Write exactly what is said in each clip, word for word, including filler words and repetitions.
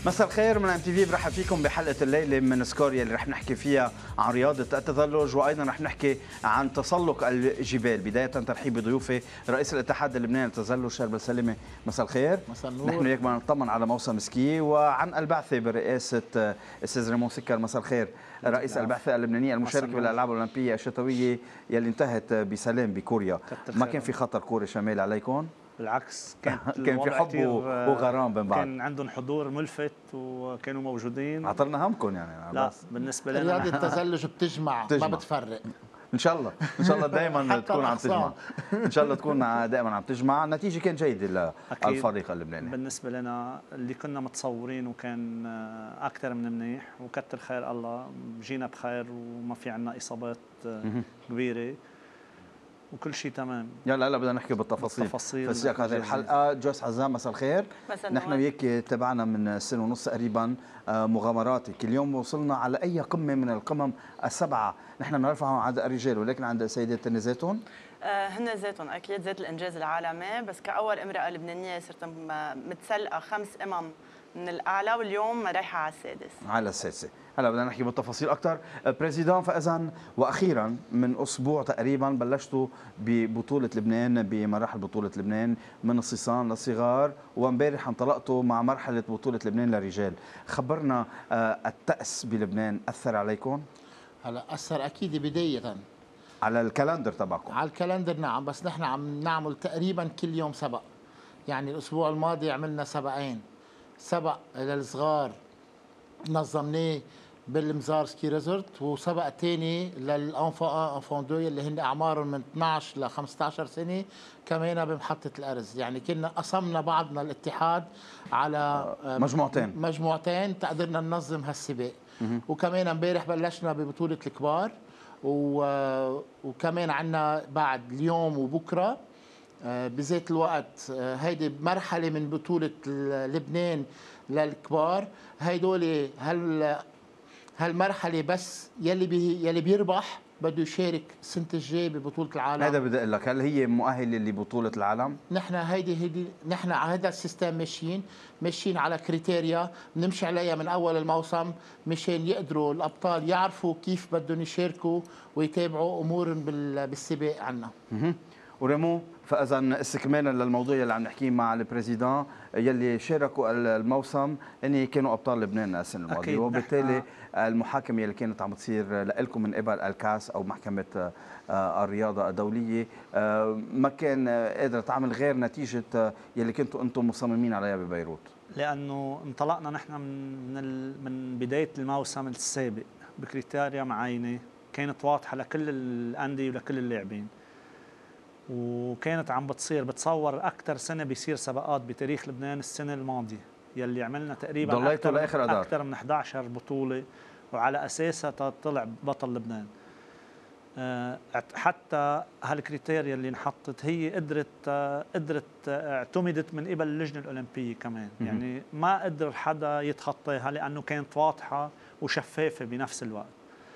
مساء الخير من ام تي في. برحب فيكم بحلقه الليله من سكوريا اللي رح نحكي فيها عن رياضه التزلج، وايضا رح نحكي عن تسلق الجبال. بدايه ترحيب بضيوفي رئيس الاتحاد اللبناني للتزلج شربل سلامه. مساء الخير. مساء النور. نحن وياك بدنا نطمن على موسم سكي وعن البعثه برئاسه الاستاذ ريمون سكر. مساء الخير رئيس البعثه اللبنانيه المشاركه بالالعاب الاولمبيه الشتويه يلي انتهت بسلام بكوريا. ما كان في خطر كوري شمال عليكم؟ بالعكس كان كان في حب وغرام بين بعض، كان عندهم حضور ملفت وكانوا موجودين. عطرنا همكم يعني. لا بالنسبه لنا رياضه التزلج بتجمع, بتجمع ما بتفرق. ان شاء الله ان شاء الله دائما تكون عم تجمع، ان شاء الله تكون دائما عم تجمع. النتيجه كانت جيده للفريق اللبناني. بالنسبه لنا اللي كنا متصورين وكان اكثر من منيح، وكتر خير الله جينا بخير وما في عندنا اصابات كبيره وكل شيء تمام. يلا هلا بدنا نحكي بالتفاصيل في سياق هذه الحلقه. جويس عزام مساء الخير. نحن وياك تابعنا من سنه ونص تقريبا مغامراتك. اليوم وصلنا على اي قمه من القمم السبعه. نحن بنرفعهم عند الرجال ولكن عند السيدات هن ذاتهم آه هن ذاتهم اكيد ذات الانجاز العالمي، بس كاول امراه لبنانيه صرت متسلقه خمس امم من الاعلى، واليوم رايحه على السادس على السادسه. هلا بدنا نحكي بالتفاصيل اكثر. بريزيدان فاذا واخيرا من اسبوع تقريبا بلشتوا ببطوله لبنان، بمراحل بطوله لبنان من الصيصان للصغار، وامبارح انطلقتوا مع مرحله بطوله لبنان للرجال. خبرنا التأس بلبنان اثر عليكم؟ هلا اثر اكيد بدايه على الكالندر تبعكم. على الكالندر نعم، بس نحن عم نعمل تقريبا كل يوم سبق. يعني الاسبوع الماضي عملنا سبقين، سبق للصغار نظمناه بالمزار سكي ريزورت، وسبق ثاني للانفون انفون دو اللي هن اعمارهم من اثنعش ل خمسة عشر سنه كمان بمحطه الارز. يعني كنا قسمنا بعضنا الاتحاد على مجموعتين مجموعتين تقدرنا ننظم هالسباق. وكمان امبارح بلشنا ببطوله الكبار، وكمان عندنا بعد اليوم وبكره بذات الوقت هيدي مرحله من بطوله لبنان للكبار. هيدول هل هالمرحله بس يلي بي يلي بيربح بده يشارك السنه الجايه ببطوله العالم. هذا بدي اقول لك، هل هي مؤهله لبطوله العالم؟ نحن هيدي هيدي نحن على هذا السيستم ماشيين ماشيين على كريتيريا بنمشي عليها من اول الموسم مشان يقدروا الابطال يعرفوا كيف بدهم يشاركوا ويتابعوا امورهم بالسباق عنا. وريمو فاذا استكمالا للموضوع اللي عم نحكيه مع البريزيدان يلي شاركوا الموسم اني كانوا ابطال لبنان السنه الماضيه، وبالتالي المحاكمه اللي كانت عم تصير لكم من قبل الكاس او محكمه الرياضه الدوليه ما كان قادره تعمل غير نتيجه يلي كنتوا انتم مصممين عليها ببيروت. لانه انطلقنا نحن من من بدايه الموسم السابق بكريتيريا معينه كانت واضحه لكل الانديه ولكل اللاعبين، وكانت عم بتصير. بتصور اكثر سنه بيصير سباقات بتاريخ لبنان السنه الماضيه يلي عملنا تقريبا اكثر اكثر من إحدى عشر بطوله، وعلى اساسها طلع بطل لبنان. حتى هالكريتيريا اللي انحطت هي قدرت قدرت اعتمدت من قبل اللجنه الاولمبيه كمان، يعني ما قدر حدا يتخطاها لانه كانت واضحه وشفافه بنفس الوقت.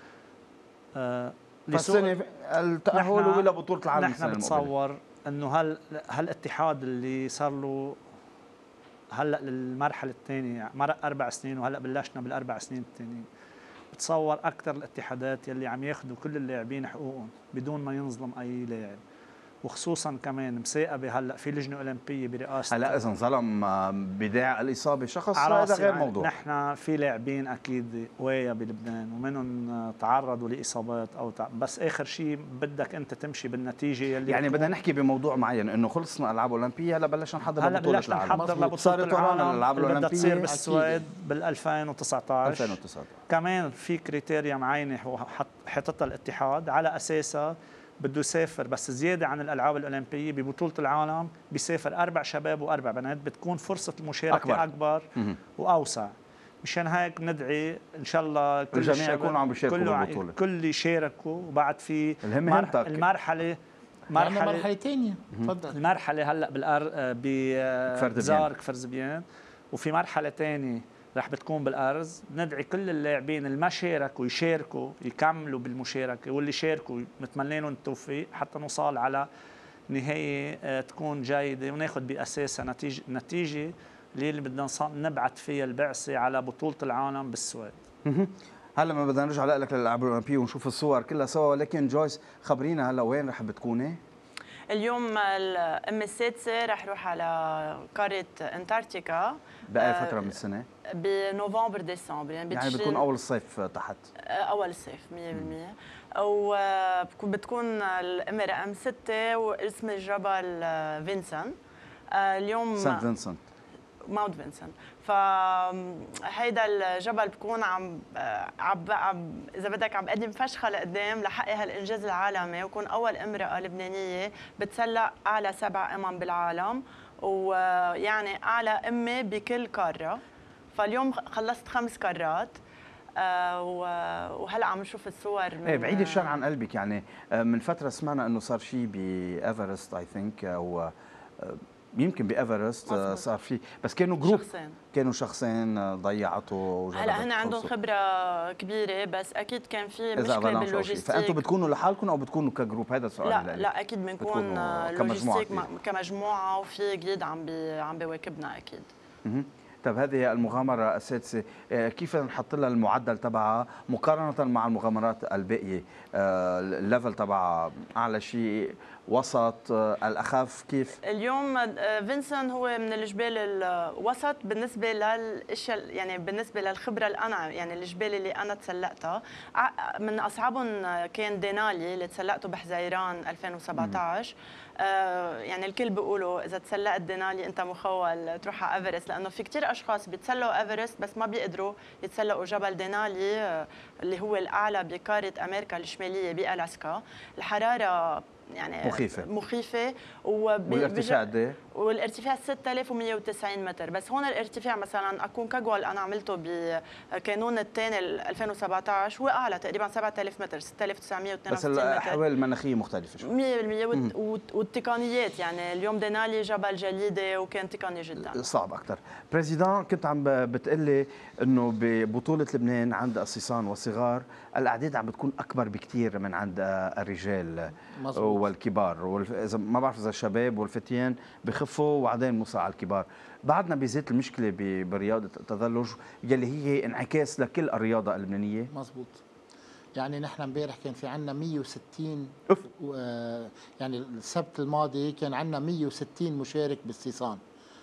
فالسنه التاهل الى بطوله العالم. نحن بتصور انه هال هالاتحاد اللي صار له هلا للمرحله الثانيه مرق اربع سنين، وهلا بلشنا بالاربع سنين الثانيين. بتصور اكثر الاتحادات يلي عم ياخذوا كل اللاعبين حقوقهم بدون ما ينظلم اي لاعب، وخصوصا كمان مساقبه. هلا في لجنه اولمبيه برئاسه. هلا اذا ظلم بداع الاصابه شخص هذا غير يعني موضوع. نحن في لاعبين اكيد قويه بلبنان ومنهم تعرضوا لاصابات او تع... بس اخر شيء بدك انت تمشي بالنتيجه يلي يعني بدنا نحكي بموضوع معين انه خلصنا العاب اولمبيه. هلا بلشنا نحضر لبطوله العالم. هلا بلشنا نحضر لبطوله العالم الالعاب اللي بدها تصير الاولمبيه بالسويد بال ألفين وتسعة عشر. ألفين وتسعة عشر كمان في كريتيريا معينه حطتها الاتحاد على اساسها بده يسافر، بس زياده عن الالعاب الاولمبيه ببطوله العالم بيسافر اربع شباب واربع بنات، بتكون فرصه المشاركه اكبر, أكبر واوسع. مشان هيك بندعي ان شاء الله كل الجميع يكونوا عم بيشاركوا بالبطوله، كل يشاركوا. وبعد في مر... المرحله مرحله مرحله ثانيه. تفضل. المرحله هلا بالار بزار كفر زبيان، وفي مرحله ثانيه رح بتكون بالارز. بندعي كل اللاعبين اللي ما شاركوا يشاركوا يكملوا بالمشاركه، واللي شاركوا نتمنى لهم التوفيق حتى نوصل على نهايه تكون جيده وناخذ باساسها نتيجه نتيجه اللي بدنا نبعث فيها البعثه على بطوله العالم بالسويد. هلا ما بدنا نرجع لك للالعاب الاولمبيه ونشوف الصور كلها سوا، ولكن جويس خبرينا هلا وين رح بتكوني؟ اليوم الام السادسه رح روح على قاره انتاركتيكا. باي فتره من السنه؟ بنوفمبر ديسمبر، يعني, يعني بتكون اول الصيف تحت. اول الصيف مية بالمية. وبتكون الام رقم ستة واسم الجبل فينسنت. اليوم سانت فينسنت، ماونت فينسنت. فهيدا الجبل بكون عم عم عم اذا بدك عم بقدم فشخه لقدام لحقق هالانجاز العالمي، وكون اول امراه لبنانيه بتسلق اعلى سبع امم بالعالم، ويعني اعلى امه بكل قاره. فاليوم خلصت خمس قارات. آه وهلا عم نشوف الصور من ايه بعيد الشر عن قلبك. يعني من فتره سمعنا انه صار شيء بايفرست اي ثينك، او يمكن بايفرست صار في، بس كانوا جروب شخصين. كانوا شخصين ضيعته. هلا هن عندهم خبره كبيره، بس اكيد كان في مشكله باللوجيستيك. فانتم بتكونوا لحالكم او بتكونوا كجروب؟ هذا السؤال. لا لا اكيد بنكون لوجيستيك كمجموعه، وفي جيد عم بي عم بيواكبنا اكيد. اها طيب هذه المغامرة السادسة كيف نحط لها المعدل تبعها مقارنة مع المغامرات الباقية؟ الليفل تبعها أعلى شيء، وسط، الأخف، كيف؟ اليوم فينسنت هو من الجبال الوسط بالنسبة للأشياء، يعني بالنسبة للخبرة اللي أنا، يعني الجبال اللي أنا تسلقتها. من أصعبهم كان دينالي اللي تسلقته بحزيران ألفين وسبعطعش. آه يعني الكل بيقولوا اذا تسلقت دينالي انت مخول تروح على ايفرست، لانه في كثير اشخاص بيتسلقوا ايفرست بس ما بيقدروا يتسلقوا جبل دينالي آه اللي هو الاعلى بقاره امريكا الشماليه بالاسكا. الحراره يعني مخيفه مخيفه والارتفاع قد ايه؟ والارتفاع ستة آلاف ومئة وتسعين متر. بس هون الارتفاع مثلا اكون كجول انا عملته بكانون الثاني ألفين وسبعطعش هو اعلى تقريبا سبعة آلاف متر، ستة آلاف وتسعمئة واثنين وستين متر. بس الاحوال المناخيه مختلفه شوي مية بالمية. والتقنيات، يعني اليوم دينالي جبل جليدي وكان تقني جدا صعب اكثر. بريزيدان كنت عم بتقلي انه ببطوله لبنان عند الصيصان والصغار الاعداد عم بتكون اكبر بكثير من عند الرجال مزبوط. والكبار، واذا ما بعرف اذا الشباب والفتيان بخفوا وبعدين نوصل على الكبار. بعدنا بزيت المشكله برياضه التزلج يلي هي انعكاس لكل الرياضه اللبنانيه. مزبوط. يعني نحن امبارح كان في عندنا مئة وستين و... يعني السبت الماضي كان عندنا مئة وستين مشارك بالصيصان.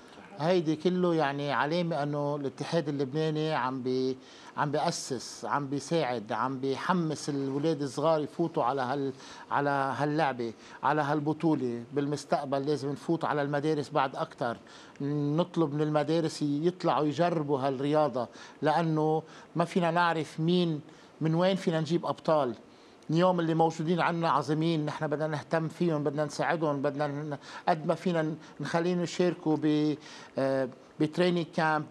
هيدي كله يعني علامه انه الاتحاد اللبناني عم بي عم بيأسس، عم بيساعد، عم بيحمس الاولاد الصغار يفوتوا على هال على هاللعبه، على هالبطوله. بالمستقبل لازم نفوت على المدارس بعد اكثر، نطلب من المدارس يطلعوا يجربوا هالرياضه، لانه ما فينا نعرف مين من وين فينا نجيب ابطال. اليوم اللي موجودين عندنا عظيمين، نحن بدنا نهتم فيهم، بدنا نساعدهم، بدنا قد ما فينا نخليهم يشاركوا ب بتريننج كامب،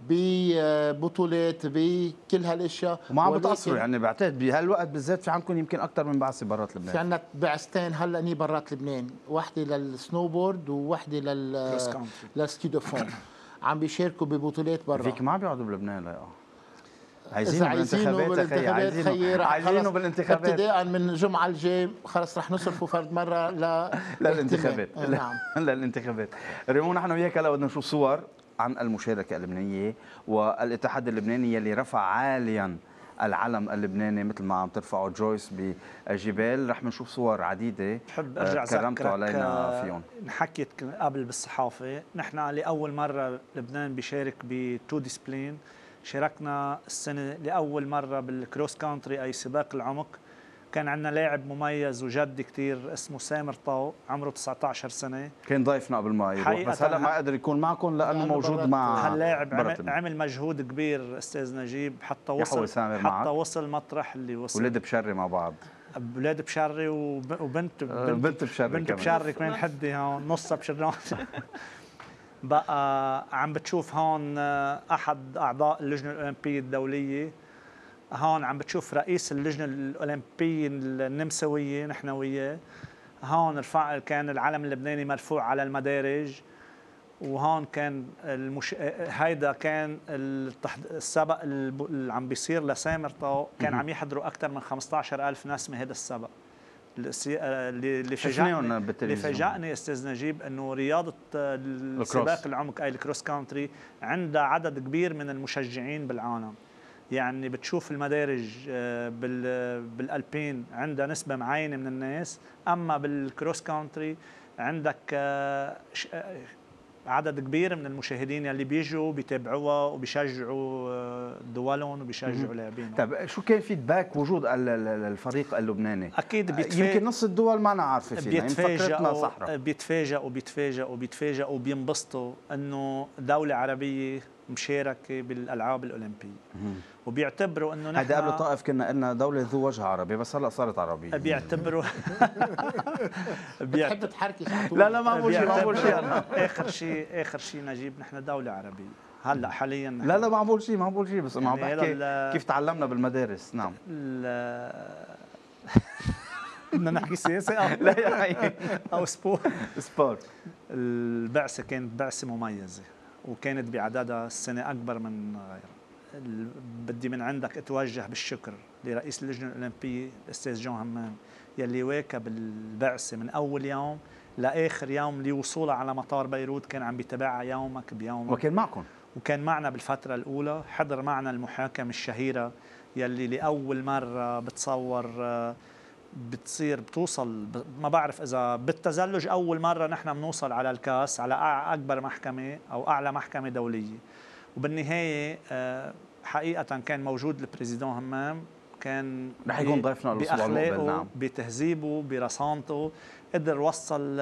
ببطولات، بكل هالاشياء. وما عم بتقصروا، يعني بعتقد بهالوقت بالذات في عندكم يمكن اكثر من بعثه برات لبنان. في عندنا بعثتين هلا ني برات لبنان، وحده للسنوبورد ووحده لل للسكيدوفون عم بيشاركوا ببطولات برا. فيك ما عم بيقعدوا بلبنان لا عايزينه بالانتخابات خيي، عايزينه عايزينه بالانتخابات ابتداء من الجمعه الجاي خلص رح نصرفوا فرد مره ل للانتخابات. نعم للانتخابات. ريمون نحن وياك هلا بدنا نشوف صور عن المشاركه اللبنانيه والاتحاد اللبناني اللي رفع عاليا العلم اللبناني مثل ما عم ترفعه جويس بالجبال. رح نشوف صور عديده بحب ارجع كرمتوا علينا فيهم. نحكيت قبل بالصحافه، نحن لاول مره لبنان بيشارك بتو ديسبلين. شاركنا السنه لاول مره بالكروس كانتري اي سباق العمق. كان عندنا لاعب مميز وجد كثير اسمه سامر طاو، عمره تسعة عشر سنه، كان ضيفنا قبل ما يروح، بس هلا ما قدر يكون معكم لانه موجود مع هاللاعب. عمل, عمل مجهود كبير استاذ نجيب حتى وصل حتى معك. وصل مطرح اللي وصل. ولاد بشري مع بعض، اولاد بشري وبنت بنت, بنت بشري بنت بشري كمان حدي هون نصها بشرات. بقى عم بتشوف هون احد اعضاء اللجنه الاولمبيه الدوليه، هون عم بتشوف رئيس اللجنه الاولمبيه النمساويه نحن وياه. هون رفع كان العلم اللبناني مرفوع على المدارج، وهون كان المش... هيدا كان السبق اللي عم بيصير لسامر طاو، كان عم يحضروا اكثر من خمسة عشر ألف نسمه هذا السبق. اللي فاجأني اللي فاجأني استاذ نجيب انه رياضه السباق العمق اي الكروس كونتري عندها عدد كبير من المشجعين بالعالم. يعني بتشوف المدارج بالالبين عندها نسبه معينه من الناس، اما بالكروس كونتري عندك عدد كبير من المشاهدين اللي بيجوا بيتابعوها وبيشجعوا دولهم وبيشجعوا لاعبين. طيب شو كان فيدباك وجود الفريق اللبناني؟ اكيد بيتفاجئ، يمكن نص الدول ما أنا عارفه فينا، بيتفاجئوا بيتفاجئوا وبيتفاجئوا وبيتفاجئوا وبينبسطوا انه دوله عربيه مشاركه بالالعاب الاولمبيه، وبيعتبروا انه نحن هذا قبل طائف كنا قلنا دوله ذو وجه عربي، بس هلا صارت عربيه. بيعتبروا بتحب تحركش. لا لا ما بقول شيء ما بقول شيء اخر شيء اخر شيء نجيب نحن دوله عربيه هلا حاليا. لا لا ما بقول شيء ما بقول شيء بس انا عم بحكي كيف تعلمنا بالمدارس. نعم بدنا نحكي سياسه او لا يعني او سبورت. سبورت البعثه كانت بعثه مميزه وكانت بعددها السنه اكبر من غيرها. بدي من عندك اتوجه بالشكر لرئيس اللجنه الاولمبيه الاستاذ جون همام يلي واكب البعثه من اول يوم لاخر يوم لوصولها على مطار بيروت، كان عم بيتابعها يومك بيومك وكان معكم وكان معنا بالفتره الاولى. حضر معنا المحاكمه الشهيره يلي لاول مره بتصور بتصير بتوصل، ما بعرف اذا بالتزلج اول مره نحن بنوصل على الكاس على اكبر محكمه او اعلى محكمه دوليه. وبالنهايه حقيقه كان موجود البريزيدون همام، كان رح يكون ضيفنا الاسبوع المقبل. نعم بتهذيبه برصانته قدر وصل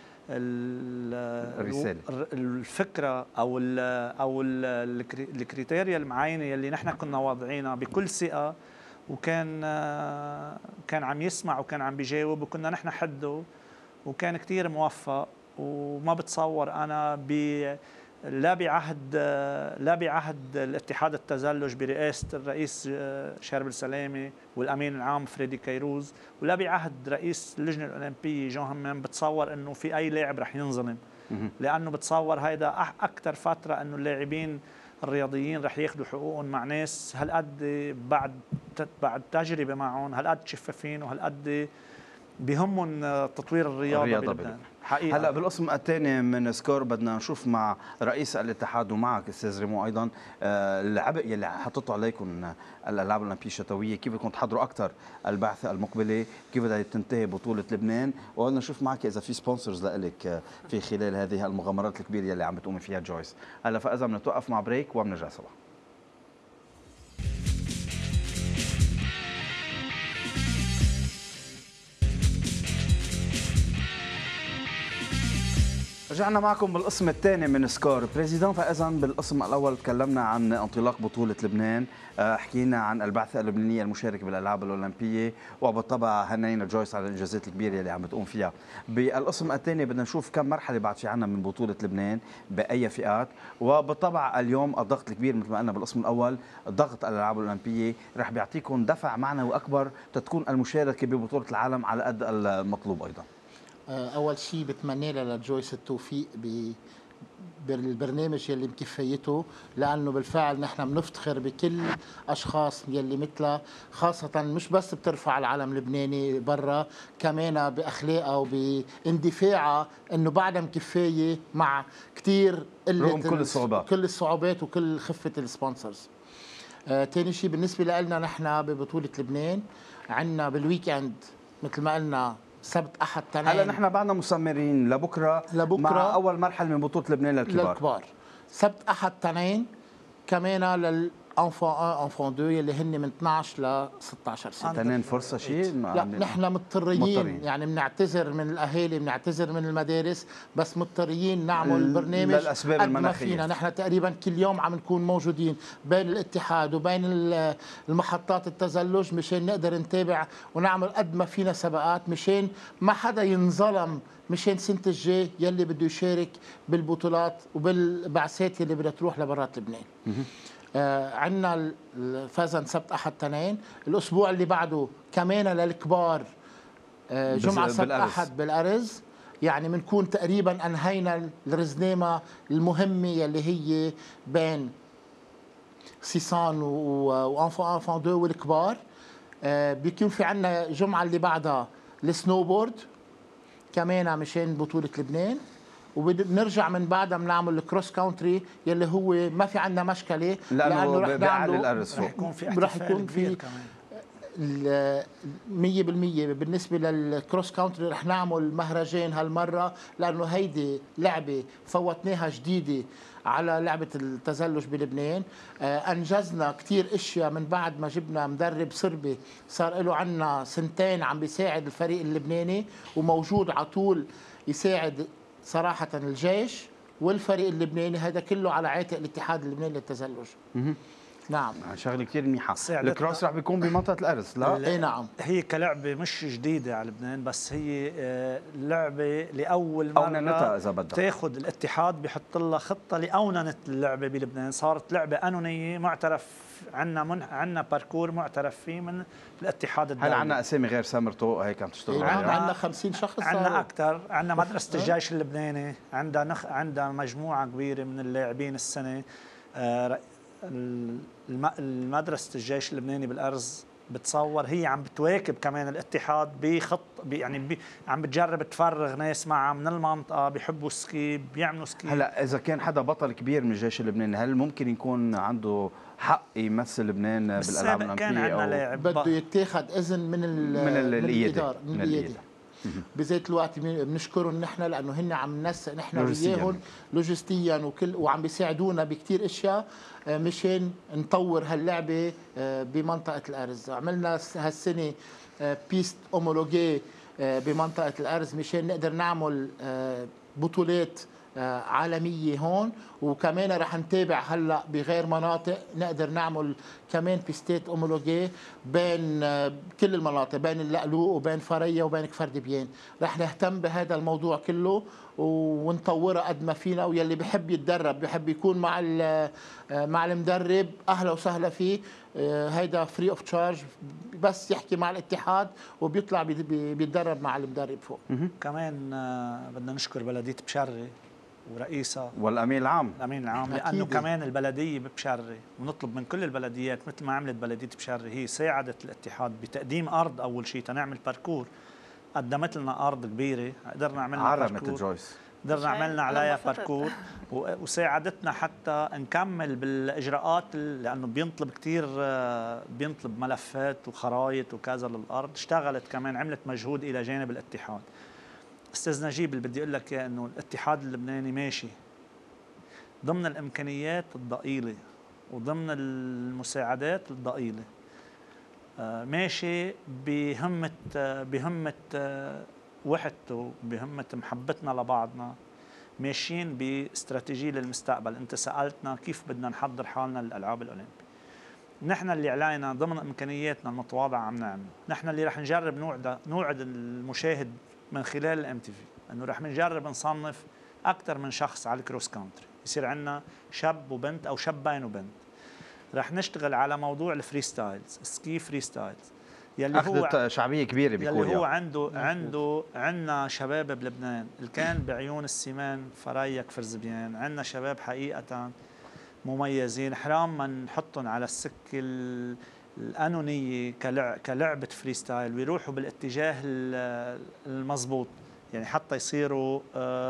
الرساله الفكره او ال او ال الكريتيريا المعينه اللي نحن كنا واضعينها بكل ثقه، وكان كان عم يسمع وكان عم بيجاوب وكنا نحن حده، وكان كثير موفق. وما بتصور انا ب لا بعهد لا بعهد الاتحاد التزلج برئاسه الرئيس شاربل سلامه والامين العام فريدي كيروز، ولا بعهد رئيس اللجنه الاولمبيه جون همام بتصور انه في اي لاعب رح ينظلم، لانه بتصور هيدا اكثر فتره انه اللاعبين الرياضيين رح ياخذوا حقوقهم مع ناس هالقد بعد بعد تجربه معهم، هالقد شفافين وهالقد بهمهم تطوير الرياضه, الرياضة بلبنان حقيقه. هلا بالقسم الثاني من سكور بدنا نشوف مع رئيس الاتحاد ومعك استاذ ريمون ايضا العبء يلي حطيتوا عليكم الالعاب الاولمبيه الشتويه، كيف بدكم تحضروا اكثر البعثه المقبله، كيف بدها تنتهي بطوله لبنان، وبدنا نشوف معك اذا في سبونسرز لك في خلال هذه المغامرات الكبيره يلي عم بتقومي فيها جويس. هلا فاذا بنتوقف مع بريك وبنرجع سوا. رجعنا معكم بالقسم الثاني من سكور بريزيدون. فاذا بالقسم الاول تكلمنا عن انطلاق بطوله لبنان، حكينا عن البعثه اللبنانيه المشاركه بالالعاب الاولمبيه، وبالطبع هنينا جويس على الانجازات الكبيره اللي عم بتقوم فيها. بالقسم الثاني بدنا نشوف كم مرحله بعد في عنا من بطوله لبنان باي فئات، وبالطبع اليوم الضغط الكبير مثل ما قلنا بالقسم الاول ضغط الالعاب الاولمبيه رح بيعطيكم دفع معنوي اكبر تتكون المشاركه ببطوله العالم على قد المطلوب. ايضا اول شيء بتمنى لها لجويس التوفيق بالبرنامج يلي مكفيته، لانه بالفعل نحن بنفتخر بكل اشخاص يلي مثلها، خاصه مش بس بترفع العلم اللبناني برا، كمان باخلاقها وباندفاعها انه بعدها مكفايه مع كثير رغم كل الصعوبات كل الصعوبات وكل خفه السبونسرز. ثاني شيء بالنسبه لنا نحن ببطوله لبنان عندنا بالويكند مثل ما قلنا سبت احد تنين. هلا نحن بعدنا مسمرين لبكره لبكره مع اول مرحله من بطوله لبنان للكبار للكبار سبت احد تنين، كمان للانفون واحد انفون اثنين يلي هن من اثنعش ل ستة عشر سنه. تنين فرصه شيء؟ لا نحن مضطرين, مضطرين يعني بنعتذر من الاهالي، بنعتذر من المدارس، بس مضطرين نعمل برنامج للاسباب المناخيه. نحن تقريبا كل يوم عم نكون موجودين بين الاتحاد وبين المحطات التزلج مشان نقدر نتابع ونعمل قد ما فينا سباقات، مشان ما حدا ينظلم، مشان سنه الجاي يلي بده يشارك بالبطولات وبالبعثات يلي بدها تروح لبرات لبنان. آه عندنا فازن سبت احد تنين، الاسبوع اللي بعده كمان للكبار آه جمعه سبت بالأرز. احد بالارز، يعني بنكون تقريبا انهينا الرزنامه المهمه يلي هي بين سيسان وانفون انفون اثنين والكبار. آه بيكون في عندنا جمعه اللي بعدها السنوبورد كمان مشان بطوله لبنان، وبنرجع من بعدها بنعمل الكروس كاونتري يلي هو ما في عندنا مشكله لانه رح نعمل الارز رح يكون في رح يكون في كمان مية بالمية. بالنسبة للكروس كاونتري رح نعمل مهرجان هالمرة، لأنه هيدي لعبة فوتناها جديدة على لعبة التزلج بلبنان. أنجزنا كتير إشياء من بعد ما جبنا مدرب صربي صار له عنا سنتين عم بيساعد الفريق اللبناني، وموجود على طول يساعد صراحة الجيش والفريق اللبناني. هذا كله على عاتق الاتحاد اللبناني للتزلج. نعم، شغله كثير منيحه. الكروس رح بيكون بمنطقه الارز، لا؟ اي نعم. هي كلعبه مش جديده على لبنان، بس هي لعبه لاول مره اذا بدك تاخذ الاتحاد بحط لها خطه لاوننه اللعبه بلبنان. صارت لعبه قانونيه معترف عندنا من عندنا باركور معترف فيه من الاتحاد الدولي. هل عندنا اسامي غير سامر طوق هيك عم تشتغل عليها؟ عندنا خمسين شخص، عندنا اكثر. عندنا مدرسه الجيش اللبناني، عندها نخ... عندها مجموعه كبيره من اللاعبين السنه. آه المدرسة الجيش اللبناني بالأرز بتصور هي عم بتواكب كمان الاتحاد بخط يعني بي عم بتجرب تفرغ ناس معها من المنطقة بيحبوا السكي بيعملوا سكي. هلا إذا كان حدا بطل كبير من الجيش اللبناني هل ممكن يكون عنده حق يمثل لبنان بالألعاب الأولمبية؟ كان عندنا لاعب بده يتاخذ إذن من ال من الإدارة من الإدارة. بذات الوقت بنشكرهم نحن لانه هن عم ننسق نحن وياهم لوجستيا وكل وعم بيساعدونا بكثير اشياء مشان نطور هاللعبه بمنطقه الارز. عملنا هالسنه بيست اومولوجي بمنطقه الارز مشان نقدر نعمل بطولات عالميه هون، وكمان رح نتابع هلا بغير مناطق نقدر نعمل كمان بيستات اومولوجي بين كل المناطق، بين اللقلوق وبين فريا وبين كفر دبيان. رح نهتم بهذا الموضوع كله ونطوره قد ما فينا، ويلي بحب يتدرب بحب يكون مع مع المدرب اهلا وسهلا فيه. هيدا فري اوف تشارج، بس يحكي مع الاتحاد وبيطلع بيتدرب مع المدرب فوق. كمان بدنا نشكر بلديه بشري ورئيسها والامين العام الامين العام، لانه كمان البلديه ببشري ونطلب من كل البلديات مثل ما عملت بلديه بشري، هي ساعدت الاتحاد بتقديم ارض اول شيء تنعمل باركور. قدمت لنا ارض كبيره قدرنا نعمل باركور، جويس قدرنا عملنا عليها باركور وساعدتنا حتى نكمل بالاجراءات، لانه بينطلب كثير بينطلب ملفات وخرائط وكذا للارض. اشتغلت كمان عملت مجهود الى جانب الاتحاد. استاذ نجيب اللي بدي اقول لك اياه انه الاتحاد اللبناني ماشي ضمن الامكانيات الضئيله وضمن المساعدات الضئيله، ماشي بهمه بهمه وحدته بهمه محبتنا لبعضنا، ماشيين باستراتيجيه للمستقبل. انت سالتنا كيف بدنا نحضر حالنا للالعاب الاولمبيه. نحن اللي علينا ضمن امكانياتنا المتواضعه عم نعمله. نحن اللي رح نجرب نوعد نوعد المشاهد من خلال الام تي في انه رح نجرب نصنف اكثر من شخص على الكروس كاونتري، يصير عندنا شاب وبنت او شابين وبنت. رح نشتغل على موضوع الفري ستايلز، سكي فري ستايلز يلي هو شعبيه كبيره بكوريا، يلي هو عنده عنده عندنا شباب بلبنان اللي كان بعيون السمان فريا كفر زبيان. عندنا شباب حقيقه مميزين، حرام ما نحطهم على السكه القانونيه كلعبه فري ستايل ويروحوا بالاتجاه المضبوط، يعني حتى يصيروا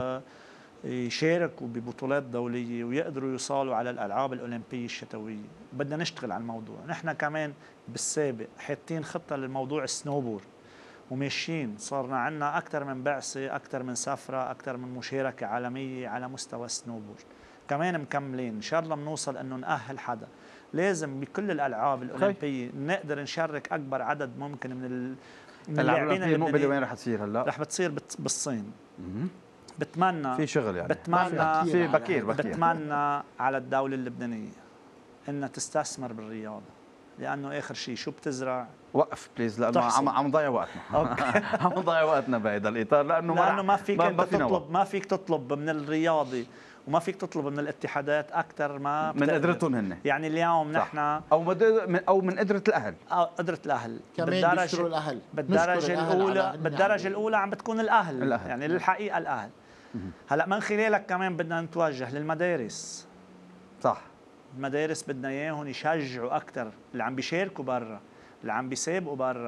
يشاركوا ببطولات دوليه ويقدروا يوصلوا على الالعاب الاولمبيه الشتويه. بدنا نشتغل على الموضوع. نحن كمان بالسابق حاطين خطه للموضوع السنوبورد وماشيين، صارنا عندنا اكثر من بعثه اكثر من سفره اكثر من مشاركه عالميه على مستوى السنوبورد. كمان مكملين ان شاء الله بنوصل انه نأهل حدا. لازم بكل الالعاب الاولمبيه نقدر نشارك اكبر عدد ممكن من ال من اللاعبين المقبله. وين رح تصير هلا؟ رح بتصير بالصين. بتمنى في شغل يعني بتمنى في بكير بكير بتمنى على الدوله اللبنانيه انها تستثمر بالرياضه، لانه اخر شيء شو بتزرع. وقف بليز لانه عم عم نضيع وقتنا. عم نضيع وقتنا بهذا الاطار، لانه لانه ما فيك انت تطلب ما فيك تطلب من الرياضي وما فيك تطلب من الاتحادات اكثر ما من قدرتهم هن. يعني اليوم نحن او من او من قدره الاهل او قدره الاهل كمان بيشتروا الاهل. بالدرجه الاولى بالدرجه الاولى عم بتكون الاهل, الأهل. يعني للحقيقه الاهل. هلا من خلالك كمان بدنا نتوجه للمدارس. صح، المدارس بدنا اياهم يشجعوا اكثر اللي عم بيشاركوا برا، اللي عم بيسابقوا برا،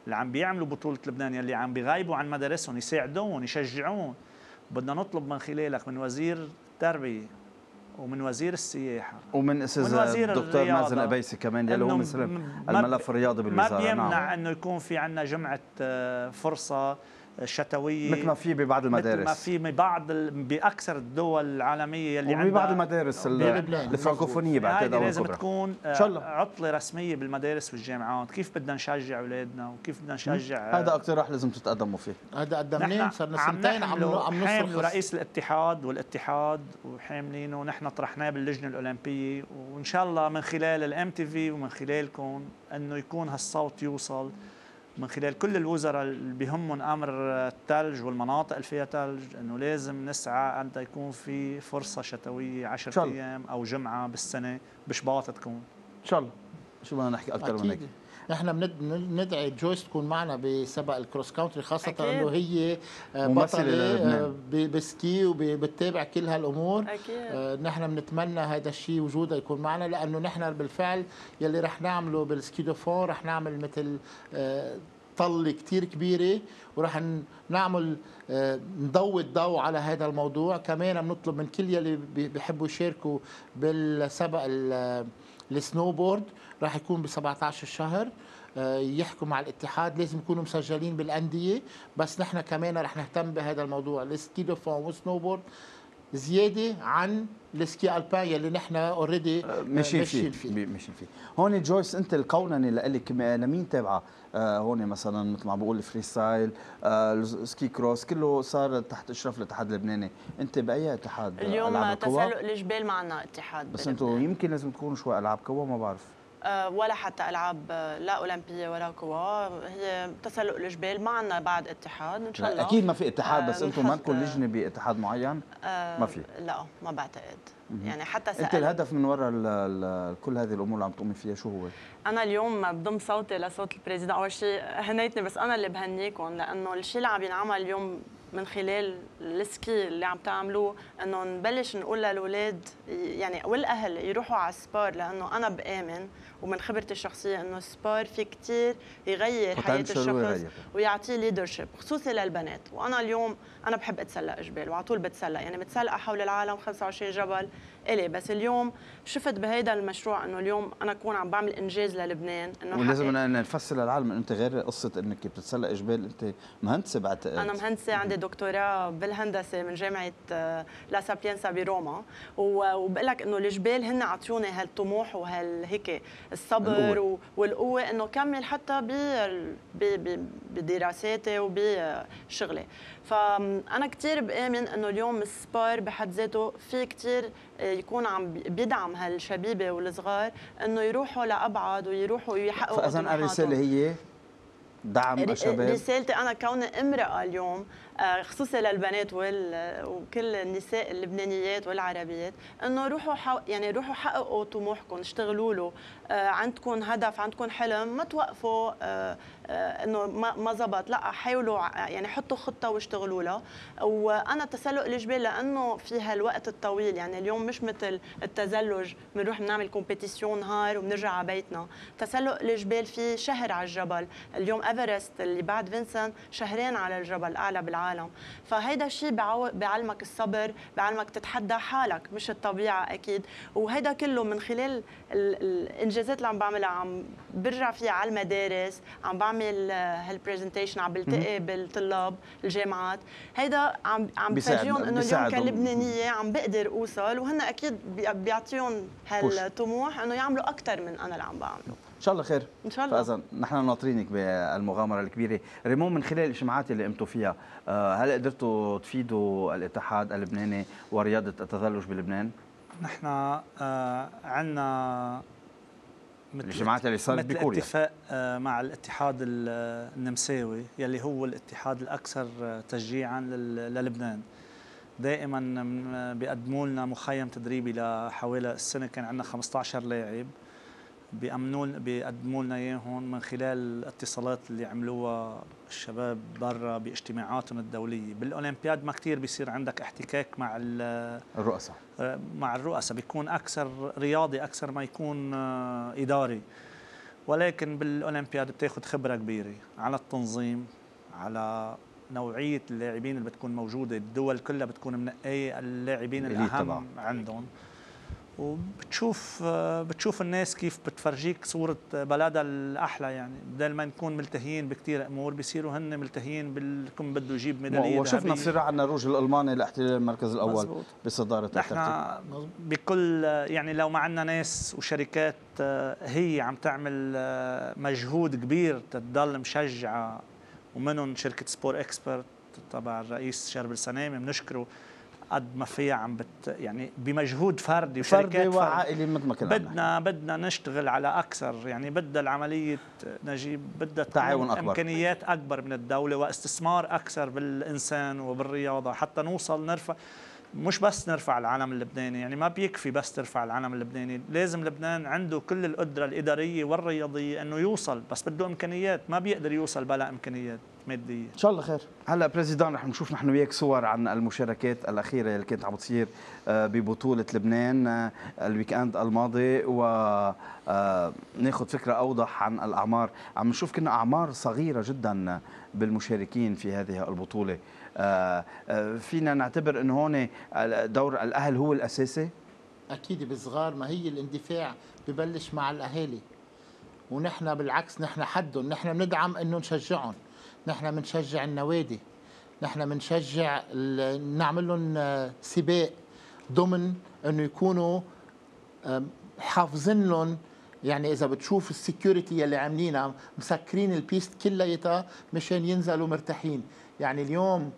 اللي عم بيعملوا بطوله لبنان يلي عم بيغيبوا عن مدارسهم يساعدون يشجعون. بدنا نطلب من خلالك من وزير التربيه ومن وزير السياحه ومن استاذ الدكتور مازن قبيسي كمان يلي هو مسلم الملف الرياضي بالوزاره. ما بيمنع نعم. انه يكون في عندنا جمعه فرصه شتويه مثل ما في ببعض المدارس، مثل ما في ببعض باكثر الدول العالميه اللي عندها وببعض المدارس الفرنكوفونيه بعتقد هذه لازم تكون عطله رسميه بالمدارس والجامعات. كيف بدنا نشجع اولادنا وكيف بدنا نشجع؟ هذا اقتراح لازم تتقدموا فيه. هذا قدمناه صار لنا سنتين عم عم نصرف رئيس الاتحاد والاتحاد وحاملينه ونحن طرحناه باللجنه الاولمبيه، وان شاء الله من خلال الام تي في ومن خلالكم انه يكون هالصوت يوصل من خلال كل الوزراء اللي بيهمهم امر الثلج والمناطق اللي فيها ثلج، انه لازم نسعى ان يكون في فرصه شتويه عشرة ايام او جمعه بالسنه بشباط تكون. ان شاء الله. شو بدنا نحكي اكثر من هيك؟ نحن بندعي جويس تكون معنا بسباق الكروس كاونتري، خاصة أكيد. انه هي بطلة بسكي وبتتابع كل هالامور. أكيد. نحن بنتمنى هذا الشيء وجودها يكون معنا، لانه نحن بالفعل يلي رح نعمله بالسكي دو فون رح نعمل مثل طلة كثير كبيرة، ورح نعمل نضوي الضوء على هذا الموضوع. كمان بنطلب من كل يلي بيحبوا يشاركوا بالسبق السنوبورد، راح يكون ب سبعة عشر الشهر، يحكوا مع الاتحاد، لازم يكونوا مسجلين بالانديه. بس نحن كمان رح نهتم بهذا الموضوع السكي دو فون والسنوبورد زياده عن السكي البان يلي نحن اوريدي ماشيين فيه. فيه ماشيين فيه. هون جويس انت القوننه لك لمين تابعه؟ آه هون مثلا مثل ما بقول الفري ستايل، آه السكي كروس كله صار تحت اشراف الاتحاد اللبناني، انت باي اتحاد؟ اليوم تسلق الجبال ما عندنا اتحاد، بس انتم يمكن لازم تكونوا شوي العاب قوى، ما بعرف. أه ولا حتى العاب لا اولمبيه ولا قوى، هي تسلق الجبال. ما عندنا بعد اتحاد ان شاء الله. اكيد ما في اتحاد، بس انتم ما لكم لجنه باتحاد معين؟ أه ما في. لا ما بعتقد. يعني حتى انت الهدف من وراء كل هذه الامور اللي عم تقومي فيها شو هو؟ انا اليوم بضم صوتي لصوت البريزيدنت. اول شيء هنيتني، بس انا اللي بهنيكم، لانه الشيء اللي عم ينعمل اليوم من خلال السكي اللي عم تعملوه انه نبلش نقول للاولاد يعني والاهل يروحوا على السبار، لانه انا بامن ومن خبرتي الشخصيه انه السبار في كثير يغير حياه الشخص ويعطيه ليدرشيب، خصوصي للبنات. وانا اليوم انا بحب اتسلق جبال وعلى طول بتسلق، يعني متسلقه حول العالم خمسة وعشرين جبل الي. بس اليوم شفت بهيدا المشروع انه اليوم انا اكون عم بعمل انجاز للبنان، انه ولازم نفسر للعالم انت غير قصه انك بتتسلق جبال، انت مهندسه بعتقد. انا مهندسه، عندي دكتوراه بالهندسه من جامعه لا سابينسا بروما، وبقول لك انه الجبال هن عطوني هالطموح وهالهيك الصبر والقوه انه كمل حتى بدراساتي وبشغلي. فانا كثير بامن انه اليوم السبار بحد ذاته في كثير يكون عم بيدعم هالشبيبه والصغار انه يروحوا لابعد ويروحوا ويحققوا طموحاتهم. فاذا الرساله هي دعم الشباب. رسالتي انا كوني امراه اليوم خصوصا للبنات وكل النساء اللبنانيات والعربيات، انه روحوا حو... يعني روحوا حققوا طموحكم، اشتغلوا له. عندكم هدف، عندكم حلم، ما توقفوا انه ما زبط، لا حاولوا يعني حطوا خطه واشتغلوا لها. وانا تسلق الجبال لانه في هالوقت الطويل، يعني اليوم مش مثل التزلج بنروح بنعمل كومبيتيسيون نهار وبنرجع على بيتنا. تسلق الجبال في شهر على الجبل، اليوم ايفرست اللي بعد فينسن شهرين على الجبل اعلى بالعالم. فهيدا الشيء بيعلمك الصبر، بيعلمك تتحدى حالك مش الطبيعه اكيد. وهيدا كله من خلال الانجازات اللي عم بعملها، عم برجع فيها على المدارس، عم بعمل هالبرزنتيشن، عم بلتقي بالطلاب الجامعات. هيدا عم عم بفرجيهم انه اليوم كلبنانيه عم بقدر اوصل، وهن اكيد بيعطيهم هالطموح انه يعملوا اكثر من انا اللي عم بعمله. ان شاء الله خير. ان شاء الله. فاذا نحن ناطرينك بالمغامره الكبيره. ريمون، من خلال الاجتماعات اللي قمتوا فيها، هل قدرتوا تفيدوا الاتحاد اللبناني ورياضه التزلج بلبنان؟ نحن عندنا الاجتماعات اللي صارت بكوريا اتفاق مع الاتحاد النمساوي يلي هو الاتحاد الاكثر تشجيعا للبنان. دائما بيقدموا لنا مخيم تدريبي لحوالي السنه، كان عندنا خمسة عشر لاعب بيأمنوا بيقدموا لنا اياهم من خلال الاتصالات اللي عملوها الشباب برا باجتماعاتهم الدوليه. بالاولمبياد ما كثير بيصير عندك احتكاك مع الرؤساء مع الرؤساء بيكون اكثر رياضي اكثر ما يكون اداري. ولكن بالاولمبياد بتاخذ خبره كبيره على التنظيم، على نوعيه اللاعبين اللي بتكون موجوده، الدول كلها بتكون منقيه اللاعبين الاهم طبعا عندهم، وبتشوف بتشوف الناس كيف بتفرجيك صوره بلدها الاحلى. يعني بدل ما نكون ملتهيين بكثير امور بيصيروا هن ملتهيين بالكم بده يجيب ميداليه. وشفنا صراع النرويج الالماني لاحتلال المركز الاول مزبوط. بصداره الترتيب. نحن بكل يعني لو ما عندنا ناس وشركات هي عم تعمل مجهود كبير تضل مشجعه، ومنهم شركه سبور اكسبرت تبع الرئيس شاربل سلامه بنشكره قد ما فيها عم بت يعني بمجهود فردي وشركات فردي وعائلي مثل ما كنا بدنا بدنا نشتغل على اكثر. يعني بدها العمليه نجيب بدها تعاون اكبر، امكانيات اكبر من الدوله واستثمار اكثر بالانسان وبالرياضه حتى نوصل نرفع، مش بس نرفع العلم اللبناني. يعني ما بيكفي بس ترفع العلم اللبناني، لازم لبنان عنده كل القدره الاداريه والرياضيه انه يوصل، بس بده امكانيات، ما بيقدر يوصل بلا امكانيات ماديه. ان شاء الله خير. هلا بريزيدان رح نشوف نحن وياك صور عن المشاركات الاخيره اللي كانت عم تصير ببطوله لبنان الويك اند الماضي، وناخذ فكره اوضح عن الاعمار. عم نشوف كنا اعمار صغيره جدا بالمشاركين في هذه البطوله. فينا نعتبر انه هون دور الاهل هو الاساسي؟ اكيد بالصغار، ما هي الاندفاع ببلش مع الاهالي، ونحن بالعكس نحن حدهم، نحن بندعم انه نشجعهم، نحن بنشجع النوادي، نحن بنشجع نعمل لهم سباق ضمن انه يكونوا حافظين لهم. يعني اذا بتشوف السكيورتي اللي عاملينها مسكرين البيست كلياتها مشان ينزلوا مرتاحين. يعني اليوم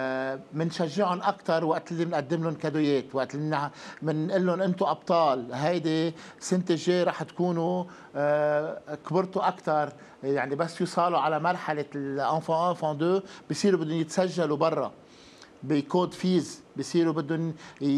بنشجعهم اكثر وقت اللي بنقدم لهم كادويات، وقت اللي بنقول لهم انتم ابطال، هيدي السنه الجايه رح تكونوا كبرتوا اكثر. يعني بس يوصلوا على مرحله الانفون واحد انفون اثنين بصيروا بدهم يتسجلوا برا بكود فيز، بصيروا بدهم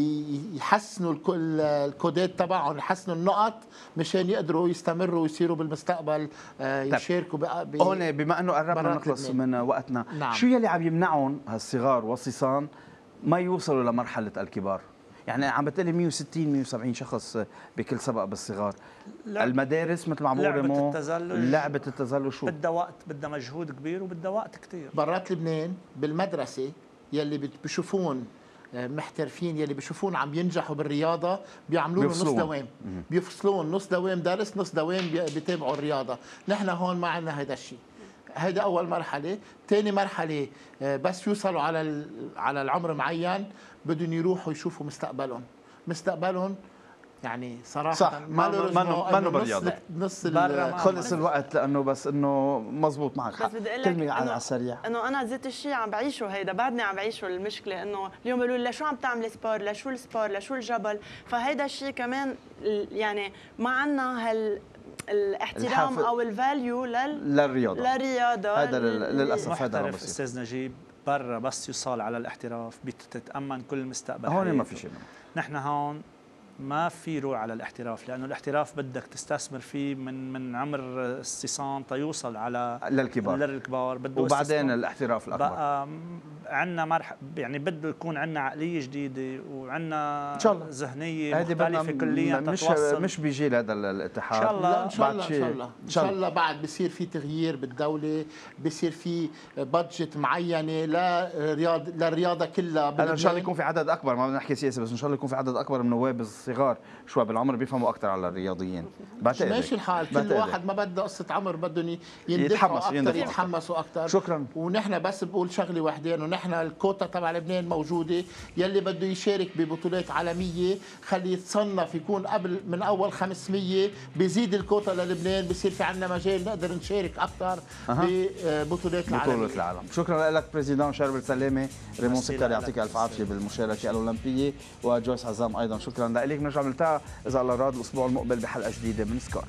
يحسنوا الكودات تبعهم، يحسنوا النقط مشان يقدروا يستمروا ويصيروا بالمستقبل يشاركوا. هون بما انه قربنا نخلص من وقتنا، نعم. شو يلي عم يمنعهم هالصغار والصيصان ما يوصلوا لمرحله الكبار؟ يعني عم بتقلي مية وستين مية وسبعين شخص بكل سبق بالصغار. المدارس مثل ما عم بقول لعبه التزلج لعبه التزلج شو بدها وقت، بدها مجهود كبير وبدها وقت كثير. برات لبنان بالمدرسه يلي بشوفون محترفين، يلي بشوفون عم ينجحوا بالرياضه بيعملوا له نص دوام، بيفصلون نص دوام درس نص دوام بيتابعوا الرياضه. نحن هون ما عندنا هذا الشيء. هيدا اول مرحله. ثاني مرحله بس يوصلوا على على العمر معين بدهم يروحوا يشوفوا مستقبلهم. مستقبلهم يعني صراحه صح، ما ما ما بالرياضه نص خلص الوقت، لانه بس انه مزبوط معك حق. كلمه على السريع انه انا ذات الشيء عم بعيشه، هيدا بعدني عم بعيشه. المشكله انه اليوم بيقولوا لي لشو عم تعملي سبور، لشو السبور، لشو الجبل. فهيدا الشيء كمان يعني ما عندنا هال الاحترام او الفاليو لل... للرياضه للرياضه. هذا للاسف هذا محترف استاذ نجيب برا بس يوصل على الاحتراف بتتامن كل مستقبل. هون ما في شيء. نحن هون ما في روح على الاحتراف، لانه الاحتراف بدك تستثمر فيه من من عمر الصيصان تيوصل على للكبار للكبار بده وبعدين الاحتراف الاكبر. بقى عندنا مرحله يعني بده يكون عندنا عقليه جديده وعندنا ذهنيه مختلفه كليا مش تتوصل. مش بيجي هذا الاتحاد ان شاء الله. ان شاء الله ان شاء الله ان شاء الله بعد بصير في تغيير بالدوله، بصير في بادجت معينه للرياضه للرياضه كلها. ان شاء الله يكون في عدد اكبر، ما بدنا نحكي سياسه، بس ان شاء الله يكون في عدد اكبر من نواب الصغار شوي بالعمر بيفهموا اكثر على الرياضيين. بعتقد ماشي الحال، كل واحد ما بده قصه عمر بدهم يندفعوا اكثر، يتحمسوا اكثر. شكرا. ونحن بس بقول شغله وحده، انه نحن الكوتا تبع لبنان موجوده، يلي بده يشارك ببطولات عالميه خليه يتصنف يكون قبل من اول خمسمية، بيزيد الكوتا للبنان، بصير في عندنا مجال نقدر نشارك اكثر أه. ببطولات العالم. بطولات العالم. شكرا لك بريزيدان شاربل سلامه. ريمون سكر يعطيك الف عافيه بالمشاركه الاولمبيه، وجويس عزام ايضا شكرا لك. نرجع نلتقي اذا الله راد الاسبوع المقبل بحلقه جديده من سكار.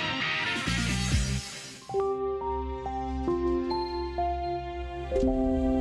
Thank you.